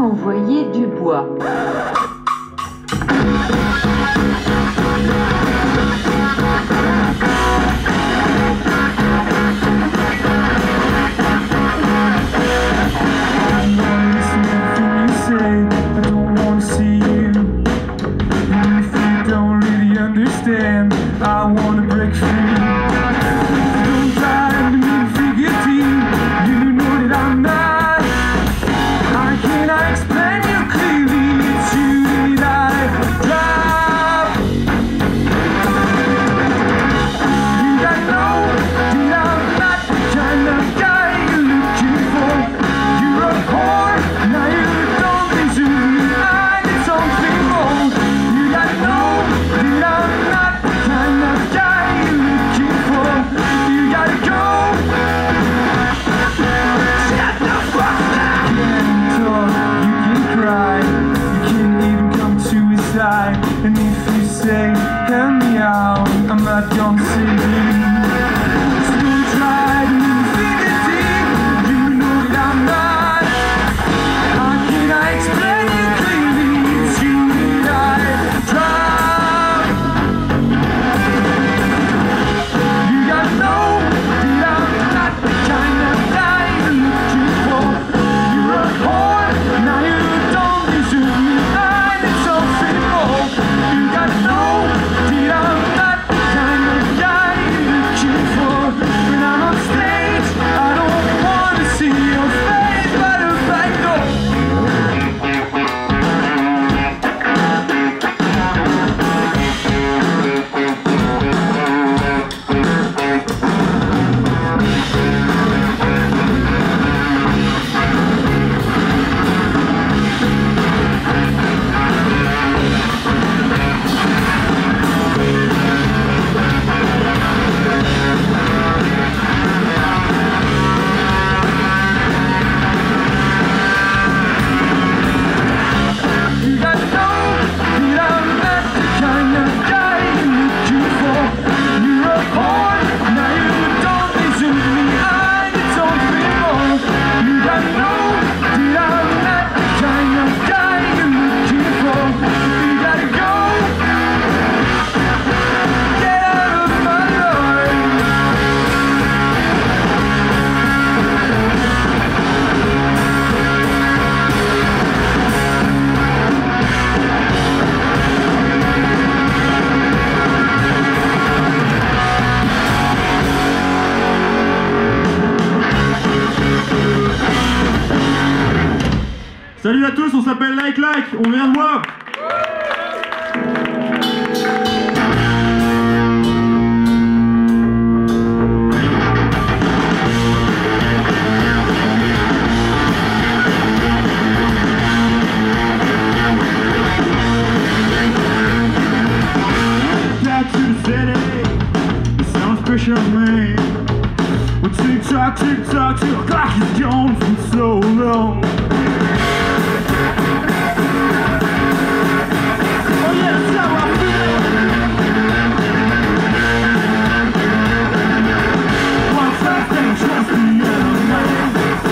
envoyer du bois. I wanna break free. Don't try to make figure team. You know that I'm not. I cannot explain you clearly. It's you that I drop. You got know that I'm not the kind of guy you're looking for. You're a whore, now you don't deserve me. I need something more. You got know that I'm not kind of guy you're looking for. You gotta go. Shut the fuck up. You can talk, you can cry, you can even come to his side. And if you say, help me out, I'm not gonna save you. So don't try to figure deep. You know that I'm not. How can I explain it clearly? It's you that I drop. You gotta know that I'm not the kind of guy you're looking for. You're a whore, now you don't deserve me. I need something more. You gotta know that I'm not the kind of guy you're looking for. When I'm on stage, I don't wanna see your face by the back door. You gotta know that I'm not the kind of guy you're looking for. You're a whore, now you don't deserve me. I need something more. You gotta know that I'm not the kind of guy you're looking for. You gotta go. Get out of my life. Salut à tous, on s'appelle Like Like, on vient de voir. Back to the city, the sounds pressure on me. Well, tick tock, till the clock is gone for so long. Oh yeah, that's how I feel. One first thing, trust the enemy.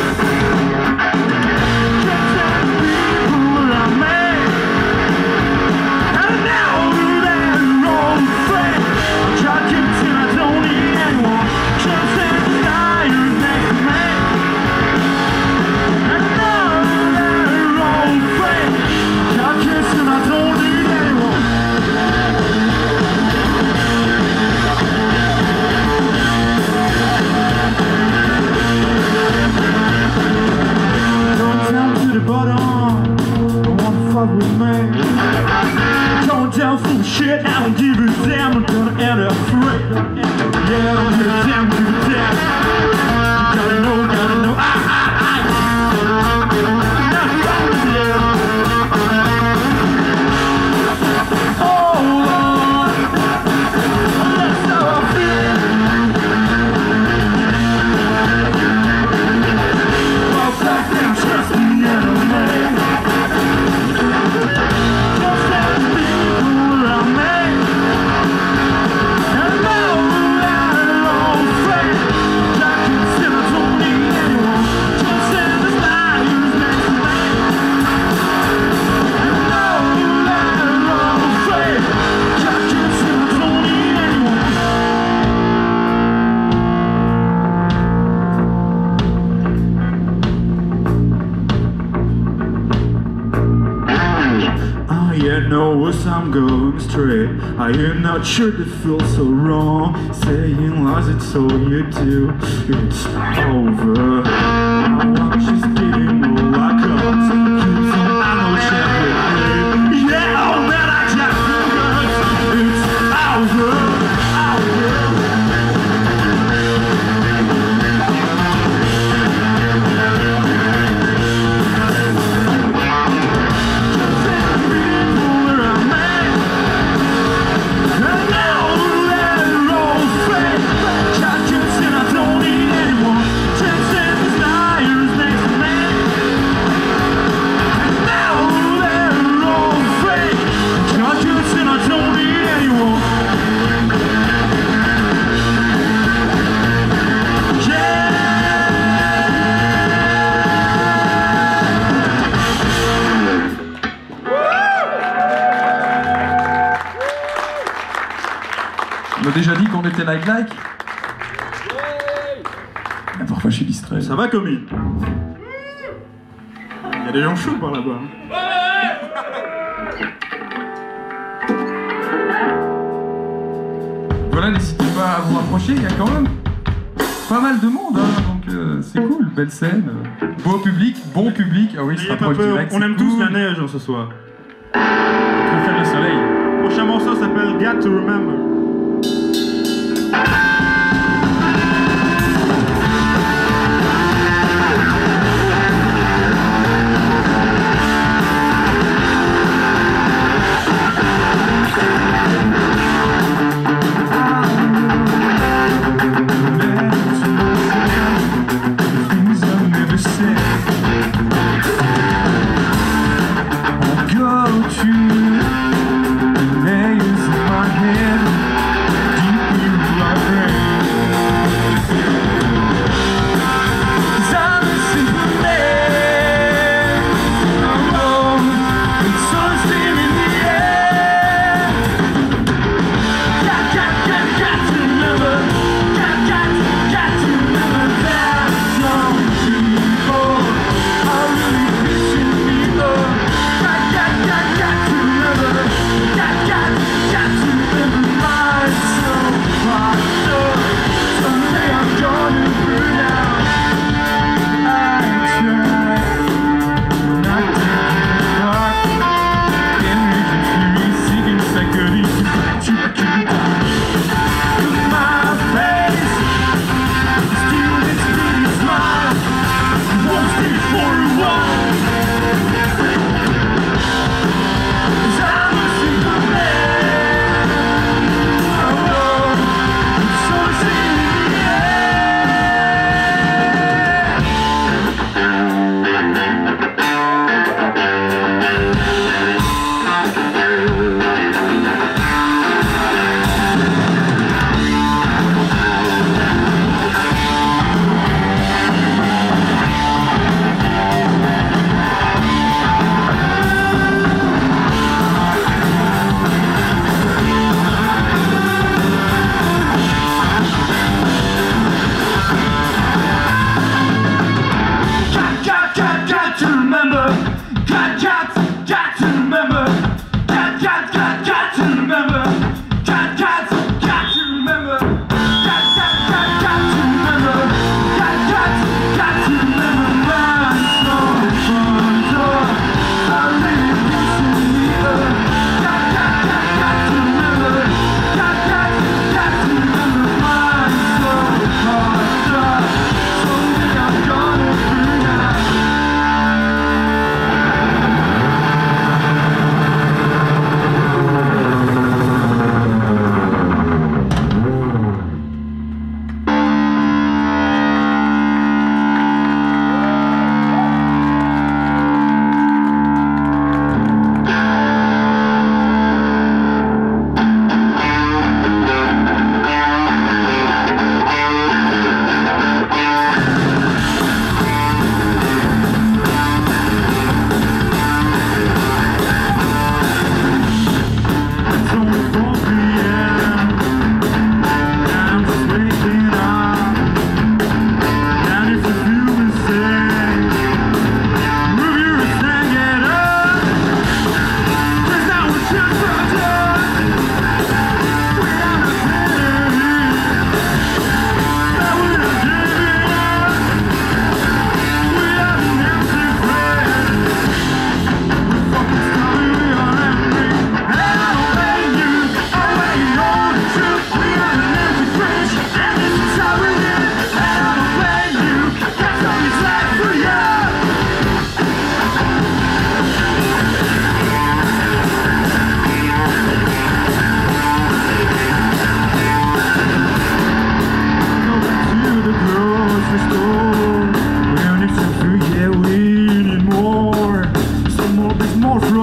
Can't tell the people I made. And now they're wrong friend. Try to till I don't need anyone. Can't stand the liars next to me. And now they're wrong friend. Try to till I don't need anyone. Going down to the bottom, don't wanna fuck with me. Going down full of shit, I don't give a damn, I'm gonna end up free. Yeah, I don't give a damn, give a damn. You gotta know, hold on, that's how I feel. Well, back then, trust the enemy. Don't stand the people around me. And now they're all afraid. Yeah, no, as I'm going straight, I am not sure that feels so wrong. Saying lies, it's all you do. It's over. I want just getting all I got. I know champion. Yeah, oh man, I just feel it's over. On a déjà dit qu'on était like. Mais parfois je suis distrait. Ça va, Comi? Il y a des gens chauds par là-bas. Voilà, n'hésitez pas à vous rapprocher, il y a quand même pas mal de monde, hein, donc c'est cool, belle scène, beau public, bon public. Ah oui, il se rapproche direct. On aime tous la neige ce soir. On préfère le soleil. Le prochain morceau s'appelle Got to Remember. Go to the layers of my head.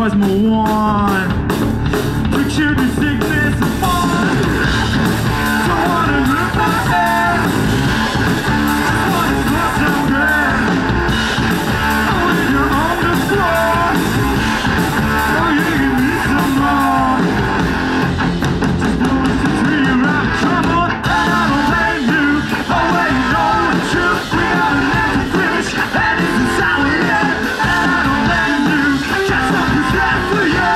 Cosmo One. Picture the sickness of fun. Don't wanna look my head. Just wanna feel so good. Oh, when you're on the floor. Oh, you give me some more. Just wanna treat you right, trouble, and I don't blame you. Oh, wait, no, the truth, we gotta let it finish. And this is how we end, and I don't blame you. Just something's left for you.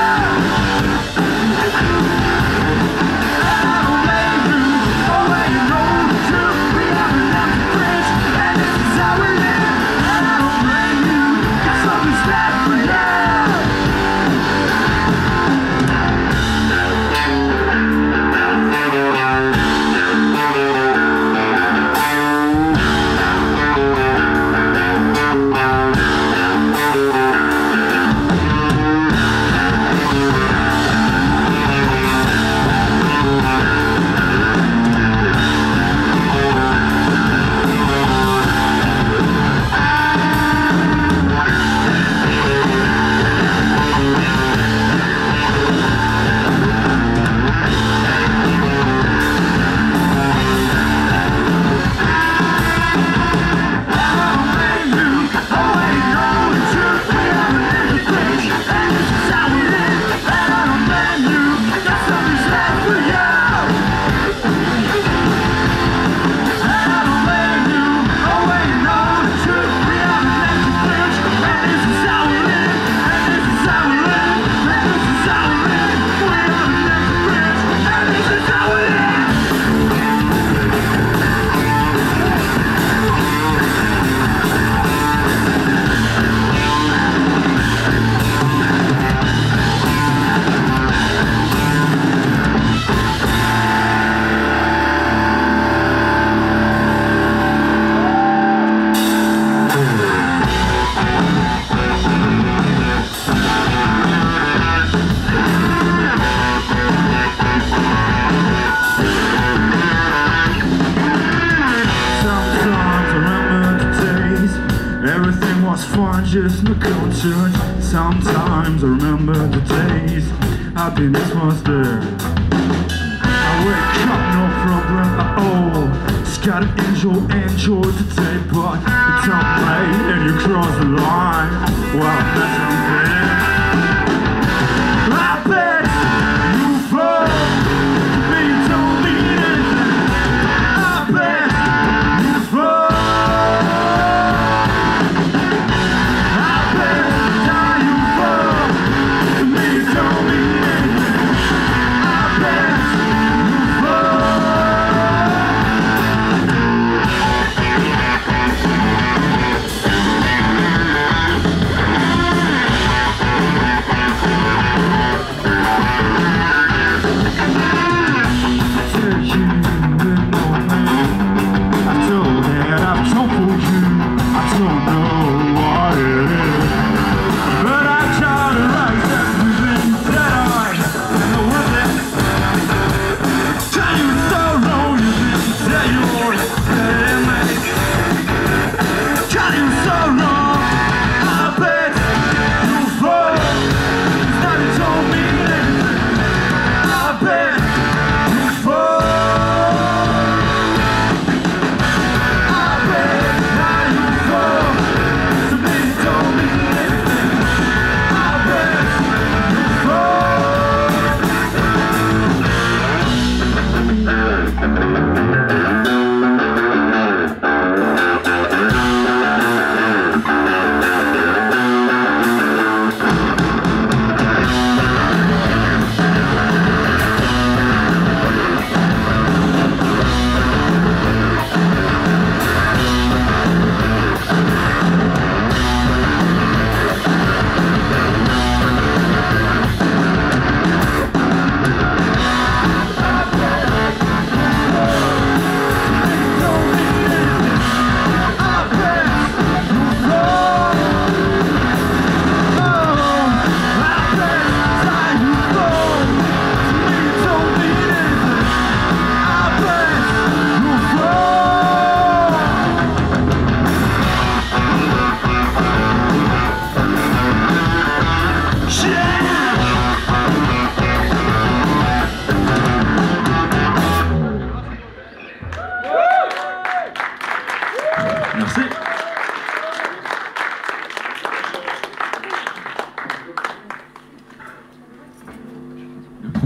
Everything was fun, just no conscience. Sometimes I remember the days happiness was there. I wake up, no problem at all. Just gotta enjoy the day, but it's not late and you cross the line. Well, that's unfair. I bet you fall, but you don't mean anything. I bet you fall.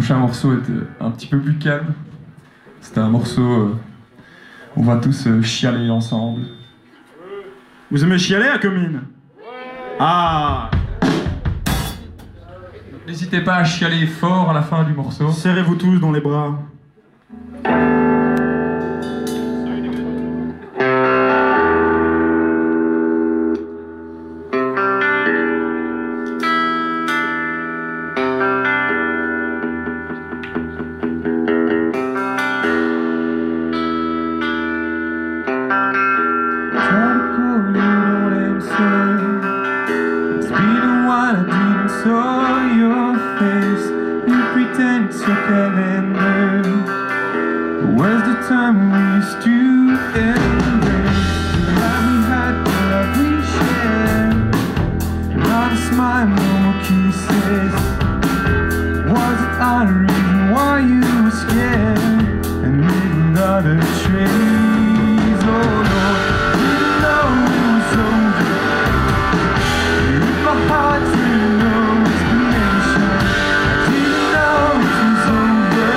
prochain morceau est un petit peu plus calme. C'est un morceau où on va tous chialer ensemble. Vous aimez chialer à Comines? Ah! N'hésitez pas à chialer fort à la fin du morceau. Serrez-vous tous dans les bras. Where's the time we used to embrace the life we had, the love we shared? Not a smile, no more kisses. Was it our reason why you were scared and moved out of trees? Oh Lord, didn't know it was over. You ripped my heart through no explanation. I didn't know it was over.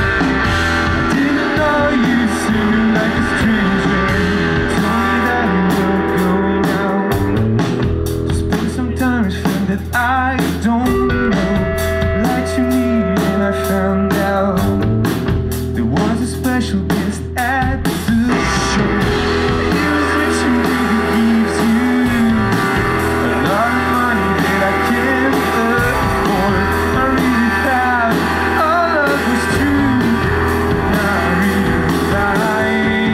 Like a stranger, told me that you were going out to spend some time with friends that I don't know. Lied to me and I found out there was a special guest at the show. He was rich and really gives you a lot of money that I can't afford. I really thought all love was true. Now I realize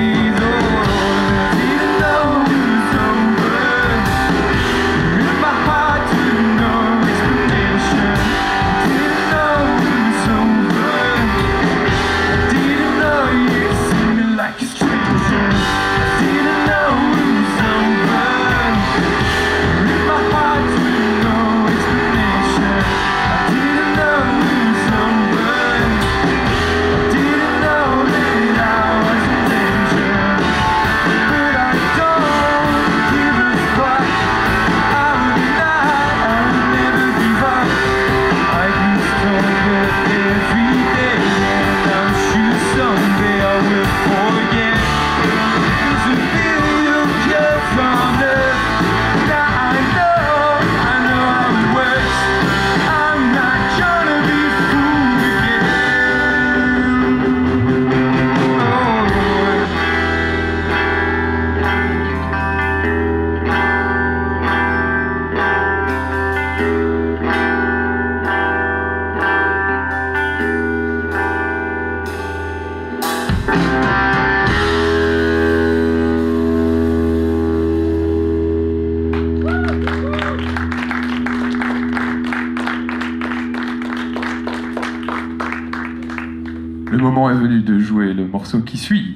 le moment est venu de jouer le morceau qui suit.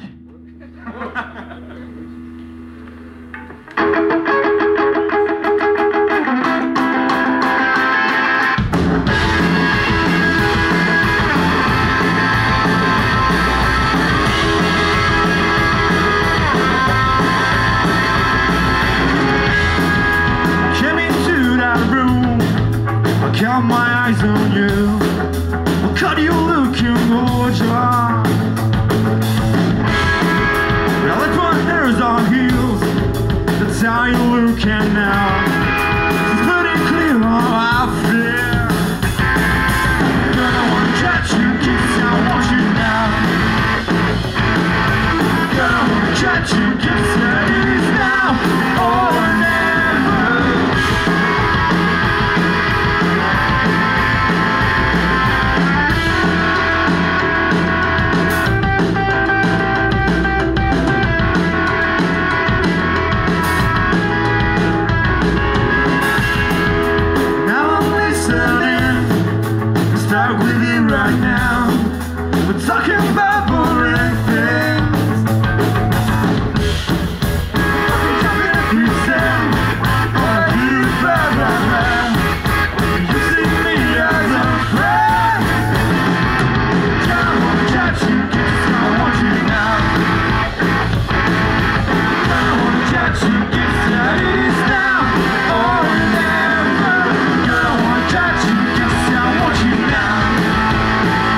Got my eyes on you. God, you looking gorgeous. Well, like my hair's on heels. That's how you looking now. It's pretty clear how I feel. Girl, I wanna catch you, kiss, I want you now. Girl, I wanna catch you, kiss, it is now or never. Right now, we're talking about boring things. If you say, I'll be blah, blah, blah. You see me as a friend. I wanna catch you, kiss, I want you now. I wanna catch you, kiss, it is now or never. Girl, I wanna catch you, kiss, I want you now.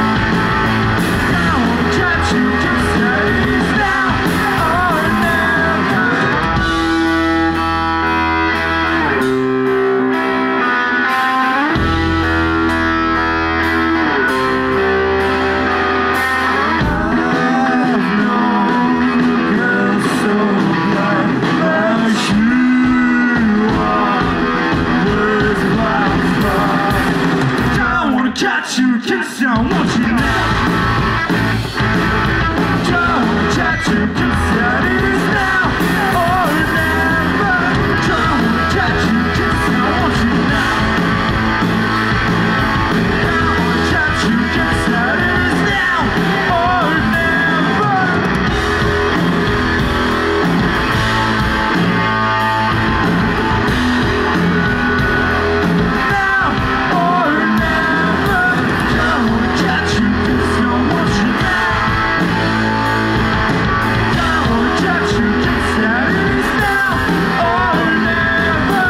touch you, kiss you, I want you now. Don't wanna touch you, kiss you, it is now or never. Don't wanna touch you, kiss you, I want you now. Don't wanna touch you, kiss you, it is now or never. Now or never. Don't wanna touch you, kiss you, I want you now. Don't wanna touch you, kiss you, it is now or never.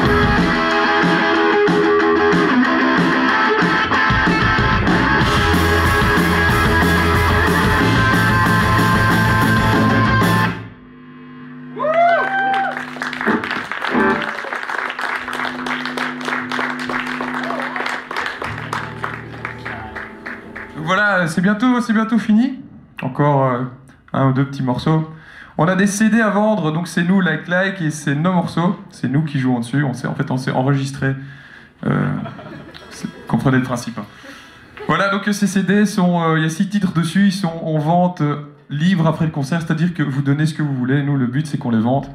Donc voilà, c'est bientôt fini. Encore un ou deux petits morceaux. On a des CD à vendre, donc c'est nous, Like, et c'est nos morceaux. C'est nous qui jouons dessus. On s'est enregistré. Comprenez le principe. Hein. Voilà, donc ces CD sont. Il y a 6 titres dessus. Ils sont en vente libre après le concert, c'est-à-dire que vous donnez ce que vous voulez. Nous, le but, c'est qu'on les vende.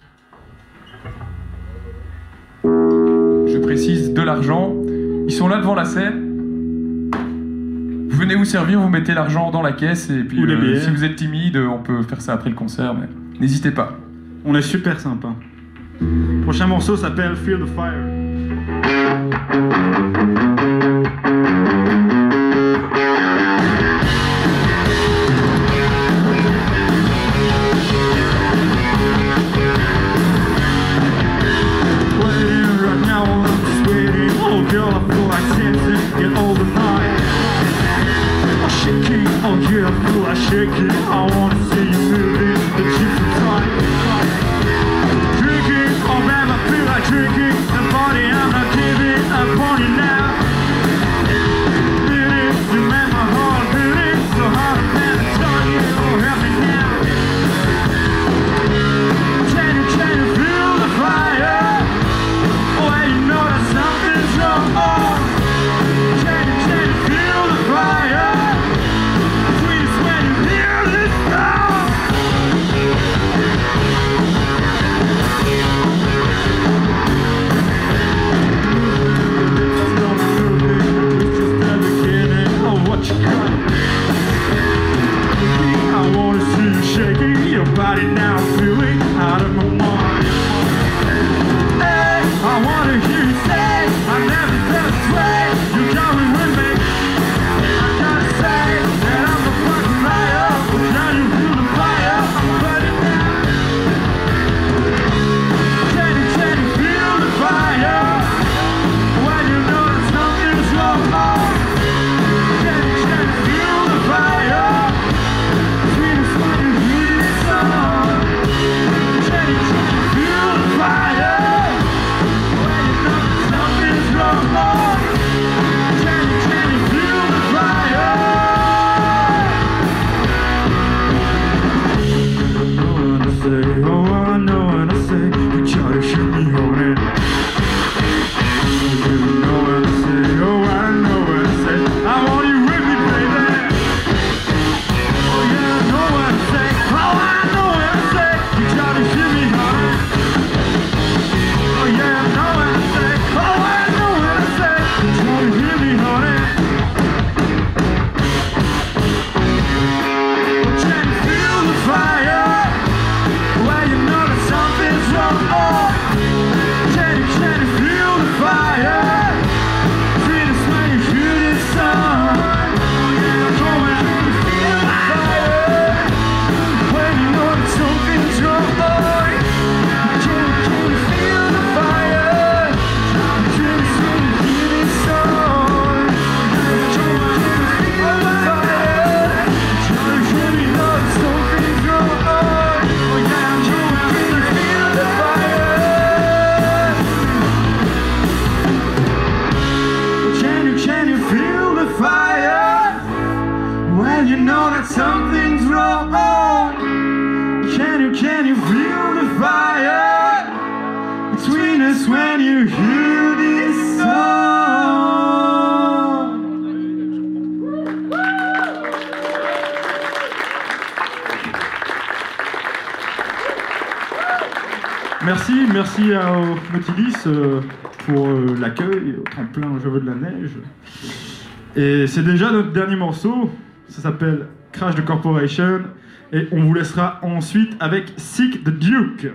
Je précise, de l'argent. Ils sont là devant la scène. Vous venez vous servir, vous mettez l'argent dans la caisse et puis Ou les billets. si vous êtes timide, on peut faire ça après le concert, mais n'hésitez pas. On est super sympa. Le prochain morceau s'appelle Feel the Fire. Waiting right now, I'm just waiting. Oh girl, I feel like dancing, get all the night. I'm shaking, oh yeah, I feel like shaking. I wanna see you moving, the gypsy time. Drinking, oh man, I feel like drinking. The body, I'm not giving up on you now. Beating, you make my heart beating so hard, I can't tell you, oh help me now. Can you feel the fire? Oh, you know that something's wrong. Can you feel the fire? Sweetest when you hear this song. It's just the beginning of what you got. I wanna see you shaking your body now, feeling out of my mind. Hey, I wanna hear you say, I never felt this way. You're coming with me. I gotta say that I'm a fucking liar. Can you feel the fire? I'm burning now. Can you feel the fire? When you know that something's wrong. Can you feel the fire? Sweetest when you hear this song. Can you feel the fire? When you know that something's wrong. Can you feel the fire? I know what I say, you try to shoot me on it. You know what I say, oh I know what I say. I want you with me, baby. Oh yeah, I know what I say, oh I know what I say. You try to shoot me on it. Oh yeah, I know what I say, oh I know what I say. You try to hear me on it. Can you feel the fire? When you know that something's wrong. Can you feel the fire? Sweetest when you hear this song. Oh when you feel the fire. When you know that something's wrong. Can you feel the fire? Sweetest when you hear this song. Can you feel the fire? Can you know that something's wrong. Oh yeah, can you feel the fire? Can you feel the fire? When you know that something's wrong. Can you feel the fire between us when you hear this song? Merci à Nautilis pour l'accueil au tremplin au Cheveux de la Neige. Et c'est déjà notre dernier morceau, ça s'appelle Crash the Corporation, et on vous laissera ensuite avec Sick the Duke.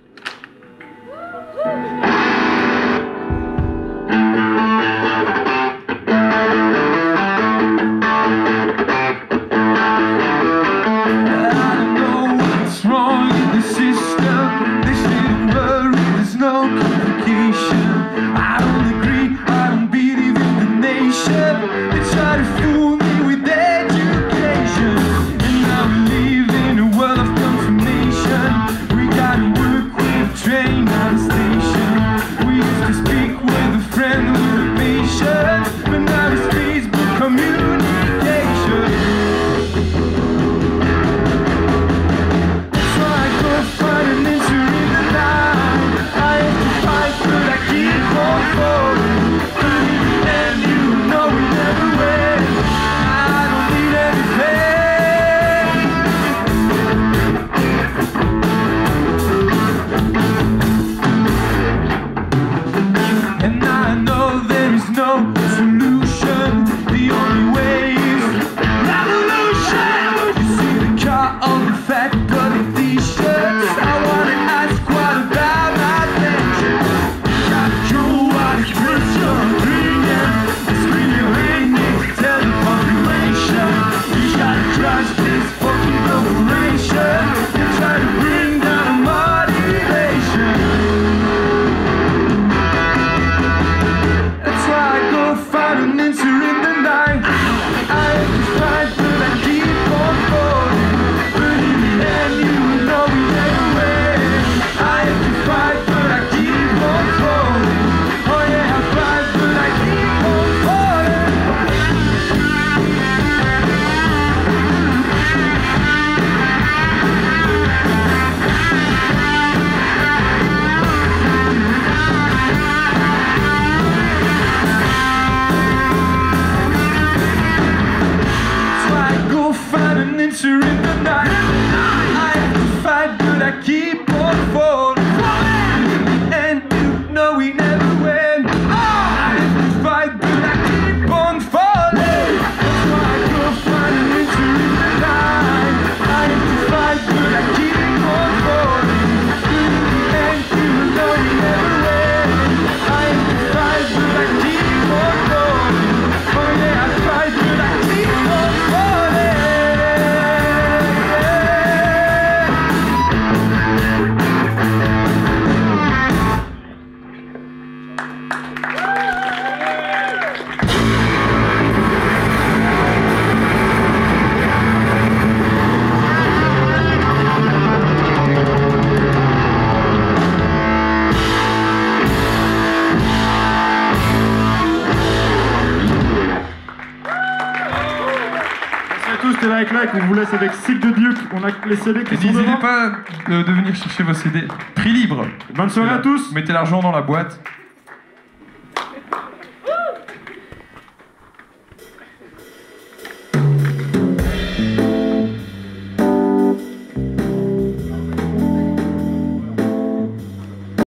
On vous laisse avec Sick the Duke. On a les CD qui sont devant. N'hésitez pas de venir chercher vos CD. Prix libre. Bonne soirée à tous. Mettez l'argent dans la boîte.